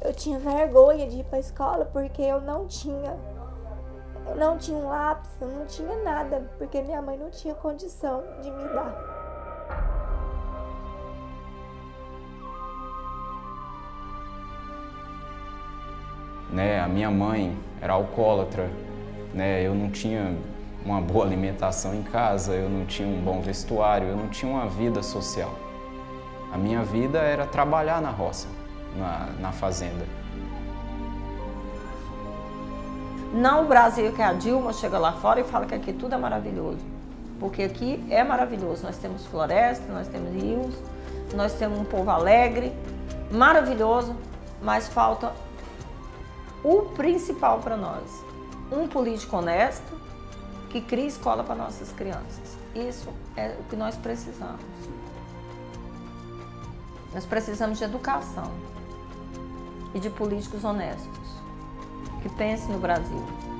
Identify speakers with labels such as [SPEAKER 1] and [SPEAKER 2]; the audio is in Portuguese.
[SPEAKER 1] Eu tinha vergonha de ir para a escola porque eu não tinha um lápis, eu não tinha nada, porque minha mãe não tinha condição de me dar.
[SPEAKER 2] A minha mãe era alcoólatra, eu não tinha uma boa alimentação em casa, eu não tinha um bom vestuário, eu não tinha uma vida social. A minha vida era trabalhar na roça, na fazenda.
[SPEAKER 3] Não o Brasil que a Dilma chega lá fora e fala que aqui tudo é maravilhoso. Porque aqui é maravilhoso. Nós temos floresta, nós temos rios, nós temos um povo alegre, maravilhoso, mas falta o principal para nós. Um político honesto que crie escola para nossas crianças. Isso é o que nós precisamos. Nós precisamos de educação e de políticos honestos que pensem no Brasil.